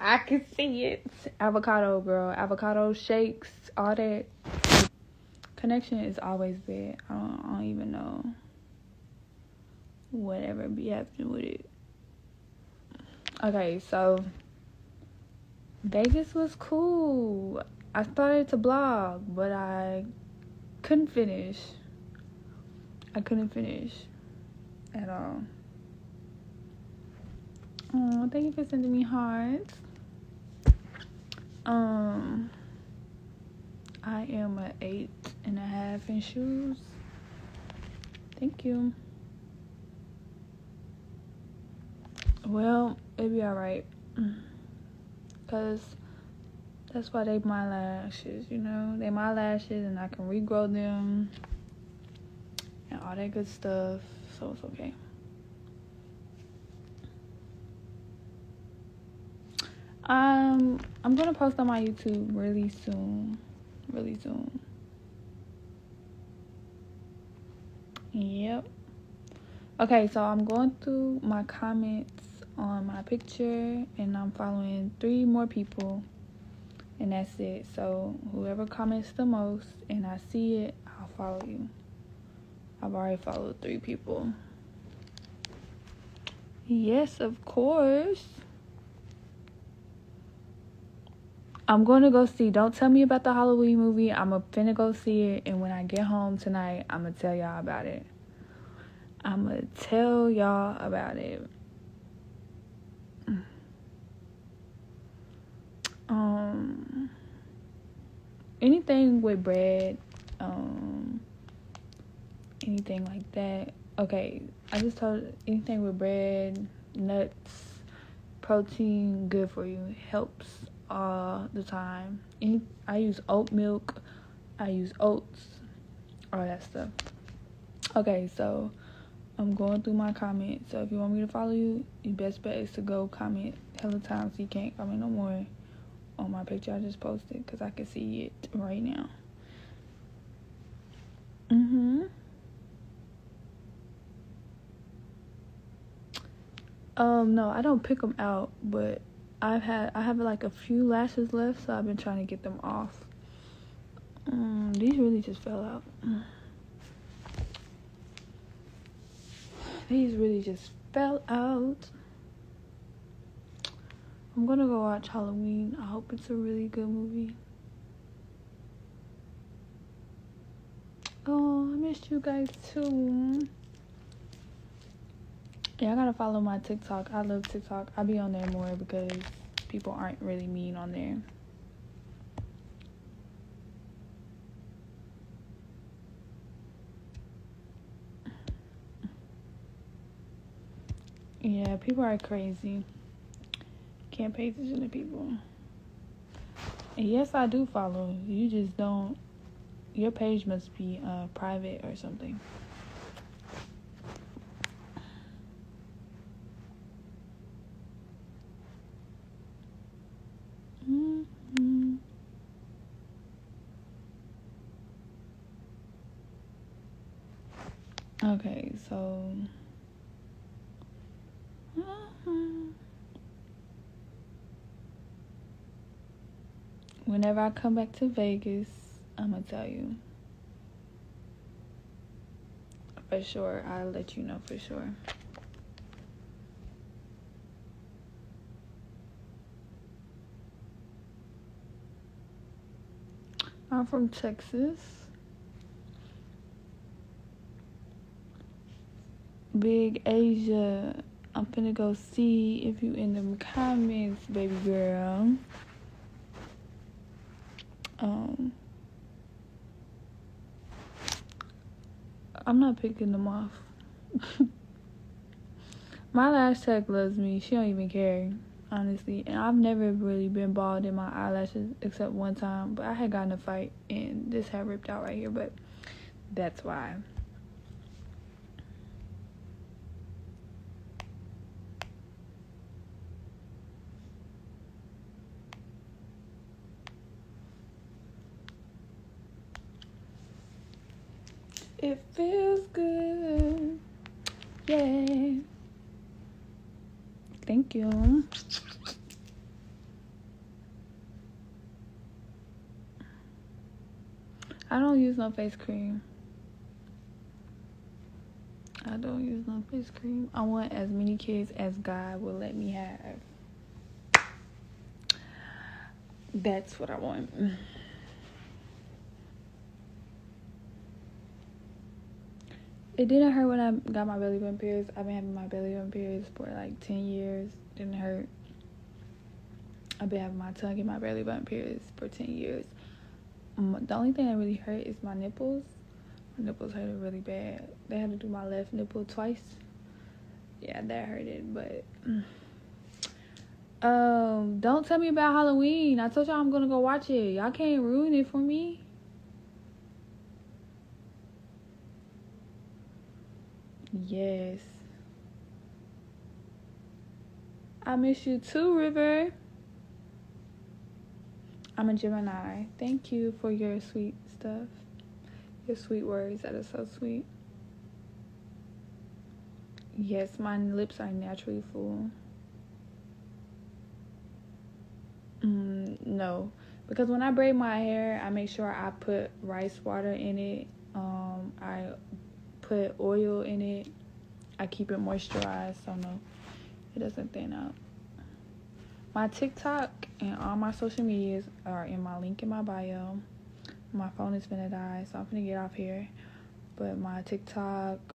I can see it. Avocado, girl. Avocado shakes, all that. Connection is always bad. I don't even know. Whatever be happening with it. Okay, so Vegas was cool. I started to blog, but I couldn't finish. At all. Oh, thank you for sending me hearts. I am a 8.5 in shoes. Thank you. Well, it'll be alright. Cause that's why they my lashes, you know? They my lashes and I can regrow them and all that good stuff. So it's okay. I'm gonna post on my YouTube really soon. Yep. Okay, so I'm going through my comments on my picture and I'm following 3 more people and that's it. So whoever comments the most and I see it, I'll follow you. I've already followed 3 people. Yes, of course. I'm going to go see. Don't tell me about the Halloween movie. I'm finna go see it. And when I get home tonight, I'm going to tell y'all about it. Anything with bread, anything like that. Okay, I just told anything with bread, nuts, protein, good for you. It helps all the time. I use oat milk. I use oats. All that stuff. Okay, so I'm going through my comments. So if you want me to follow you, your best bet is to go comment hella times so you can't comment no more on my picture I just posted because I can see it right now. No, I don't pick them out, but I have like a few lashes left, so I've been trying to get them off. These really just fell out. I'm gonna go watch Halloween. I hope it's a really good movie. Oh, I missed you guys too. Yeah, I gotta follow my TikTok. I love TikTok. I be on there more because people aren't really mean on there. Yeah, people are crazy. Can't pay attention to people. And yes, I do follow. You just don't. Your page must be private or something. Okay, so whenever I come back to Vegas, I'm gonna tell you for sure. I'll let you know for sure. I'm from Texas. Big Asia. I'm finna go see if you in them comments, baby girl. I'm not picking them off. My lash tech loves me. She don't even care, honestly. And I've never really been bald in my eyelashes except one time. But I had gotten a fight and this had ripped out right here. But that's why. It feels good. Yeah. Thank you. I don't use no face cream. I don't use no face cream. I want as many kids as God will let me have. That's what I want. It didn't hurt when I got my belly button periods. I've been having my belly button periods for like 10 years. Didn't hurt. I've been having my tongue and my belly button periods for 10 years. The only thing that really hurt is my nipples. My nipples hurted really bad. They had to do my left nipple twice. Yeah, that hurted, but don't tell me about Halloween. I told y'all I'm gonna go watch it. Y'all can't ruin it for me. Yes. I miss you too, River. I'm a Gemini. Thank you for your sweet stuff. Your sweet words. That is so sweet. Yes, my lips are naturally full. No. Because when I braid my hair, I make sure I put rice water in it. I put oil in it. I keep it moisturized, so no, it doesn't thin out. My TikTok and all my social medias are in my link in my bio. My phone is finna die, so I'm finna get off here. But my TikTok,